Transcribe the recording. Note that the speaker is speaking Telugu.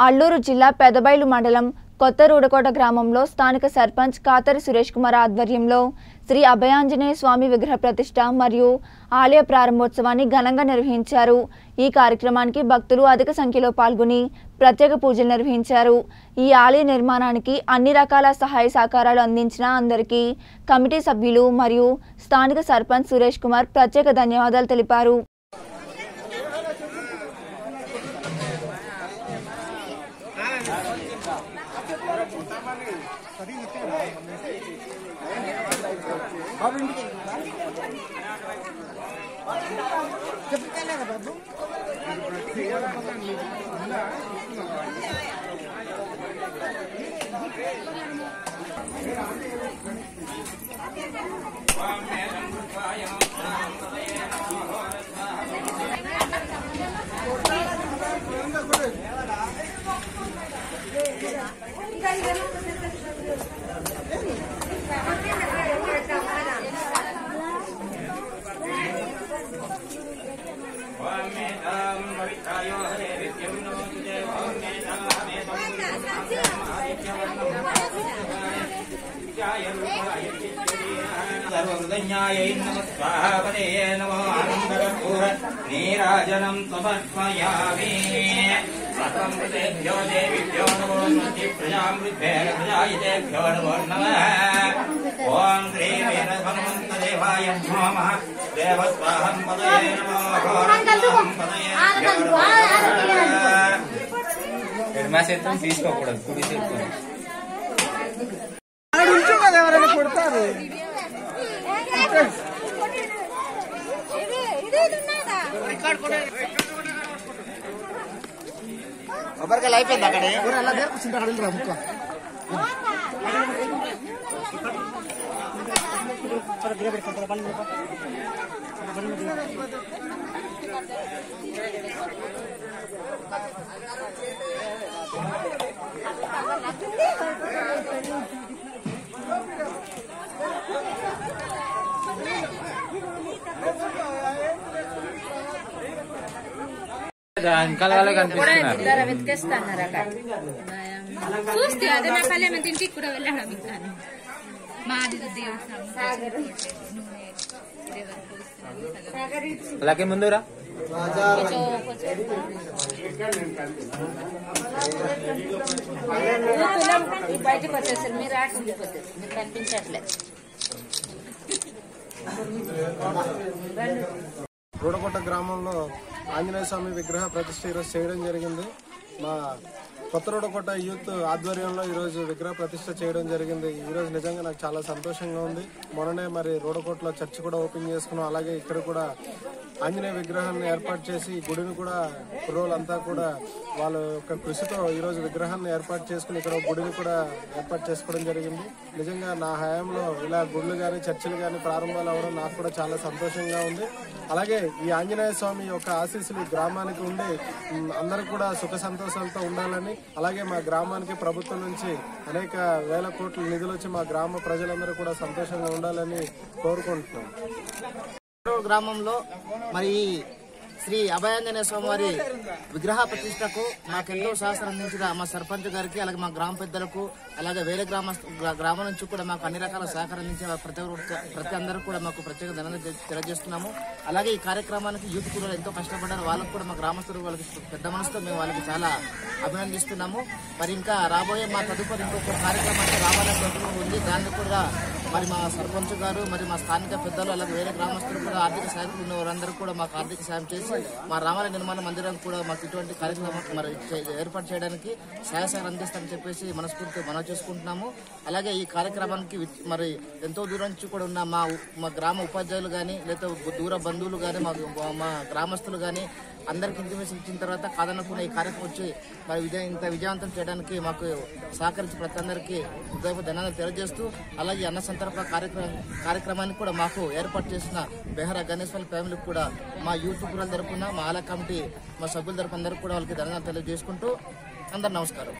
అల్లూరు జిల్లా పెదబైలు మండలం కొత్త రూడకోట గ్రామంలో స్థానిక సర్పంచ్ కాతరి సురేష్ కుమార్ ఆధ్వర్యంలో శ్రీ అభయాంజనేయ స్వామి విగ్రహ ప్రతిష్ఠ మరియు ఆలయ ప్రారంభోత్సవాన్ని ఘనంగా నిర్వహించారు। ఈ కార్యక్రమానికి భక్తులు అధిక సంఖ్యలో పాల్గొని ప్రత్యేక పూజలు నిర్వహించారు। ఈ ఆలయ నిర్మాణానికి అన్ని రకాల సహాయ సహకారాలు అందించిన అందరికీ కమిటీ సభ్యులు మరియు స్థానిక సర్పంచ్ సురేష్ కుమార్ ప్రత్యేక ధన్యవాదాలు తెలిపారు। नीराजनं समर्पयामि। देवेभ्यो नमो प्रजामृद्भ्यः प्रजायितेभ्यो नमो नमः। ॐ श्री वीरहनुमन्तदेवाय नमः। देवस्वाहं पदये नमः। మాసేత్తం తీసుకోకూడదు కుడి చేత్తో ఎవరైనా కొడతారు కొబ్బరికాయలు అయిపోయింది అక్కడ ఎలా కూర్చుంటారు అక్కడ ముక్క చూస్తే అదే నా కళ్యాణ ఇంటికి కూడా వెళ్ళడం ఇంకా మాది అలాగే ముందురా బయటకు వచ్చేసారు మీరు ఆడుకుండిపోతారు మీరు కనిపించట్లేదు। రూడకోట గ్రామంలో ఆంజనేయ స్వామి విగ్రహ ప్రతిష్ఠ ఈరోజు చేయడం జరిగింది। మా కొత్త రూడకోట యూత్ ఆధ్వర్యంలో ఈరోజు విగ్రహ ప్రతిష్ఠ చేయడం జరిగింది। ఈరోజు నిజంగా నాకు చాలా సంతోషంగా ఉంది। మొన్ననే మరి రూడకోటలో చర్చ్ కూడా ఓపెన్ చేసుకున్నాం। అలాగే ఇక్కడ కూడా ఆంజనేయ విగ్రహాన్ని ఏర్పాటు చేసి గుడిని కూడా కుర్రోళ్ళంతా కూడా వాళ్ళ యొక్క కృషితో ఈరోజు విగ్రహాన్ని ఏర్పాటు చేసుకుని ఇక్కడ గుడిని కూడా ఏర్పాటు చేసుకోవడం జరిగింది। నిజంగా నా హయాంలో ఇలా గుళ్ళు కానీ చర్చిలు కానీ ప్రారంభాలు అవ్వడం నాకు కూడా చాలా సంతోషంగా ఉంది। అలాగే ఈ ఆంజనేయ స్వామి యొక్క ఆశీస్సులు గ్రామానికి ఉండి అందరూ కూడా సుఖ సంతోషాలతో ఉండాలని, అలాగే మా గ్రామానికి ప్రభుత్వం నుంచి అనేక వేల కోట్ల నిధులు వచ్చి మా గ్రామ ప్రజలందరూ కూడా సంతోషంగా ఉండాలని కోరుకుంటున్నాం। గ్రామంలో మరి శ్రీ అభయాంజనేయ స్వామి వారి విగ్రహ ప్రతిష్టకు మాకెంతో సహకారం అందించిన మా సర్పంచ్ గారికి, అలాగే మా గ్రామ పెద్దలకు, అలాగే వేరే గ్రామం నుంచి కూడా మాకు అన్ని రకాల సహకారం అందించిన ప్రతి అందరూ కూడా మాకు ప్రత్యేక ధన్యవాదాలు తెలియజేస్తున్నాము। అలాగే ఈ కార్యక్రమానికి యూత్ కూడా ఎంతో కష్టపడ్డారు। వాళ్ళకు కూడా మా గ్రామస్తులు వాళ్ళకి పెద్ద మనసుతో మేము వాళ్ళకి చాలా అభినందిస్తున్నాము। మరి ఇంకా రాబోయే మా తదుపరి ఇంకొక కార్యక్రమానికి రావాలని ఉంది। దాన్ని కూడా మరి మా సర్పంచ్ గారు, మరి మా స్థానిక పెద్దలు, అలాగే వేరే గ్రామస్తులు కూడా ఆర్థిక సాయం ఉన్న వారందరూ కూడా మాకు ఆర్థిక సాయం చేసి మా రామాలయ నిర్మాణ మందిరం కూడా మాకు ఇటువంటి కార్యక్రమం మరి ఏర్పాటు చేయడానికి సహాయ అందిస్తారని చెప్పేసి మనస్ఫూర్తిగా మనం చేసుకుంటున్నాము। అలాగే ఈ కార్యక్రమానికి మరి ఎంతో దూరం నుంచి కూడా ఉన్న మా గ్రామ ఉపాధ్యాయులు కానీ, లేదా దూర బంధువులు కానీ, మా గ్రామస్తులు కానీ అందరికి ఇంటిమేషన్ ఇచ్చిన తర్వాత కాదనుకున్న ఈ కార్యక్రమం వచ్చి మరి ఇంత విజయవంతం చేయడానికి మాకు సహకరించి ప్రతి అందరికీ హృదయపూర్వక ధన్యవాదాలు తెలియజేస్తూ, అలాగే అన్న సంతర్పణ కార్యక్రమాన్ని కూడా మాకు ఏర్పాటు చేసిన బెహరా గణేశ్వర ఫ్యామిలీకి కూడా మా యూత్ తరపున, మా ఆలయ కమిటీ, మా సభ్యుల తరపున అందరికీ కూడా వాళ్ళకి ధన్యవాదాలు తెలియజేసుకుంటూ అందరు నమస్కారం।